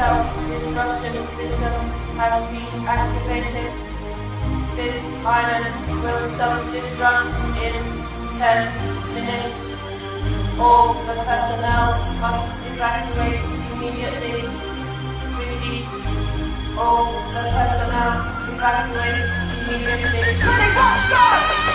self-destruction system has been activated. This island will self-destruct in 10 minutes. All the personnel must evacuate immediately. Repeat. All the personnel evacuate immediately.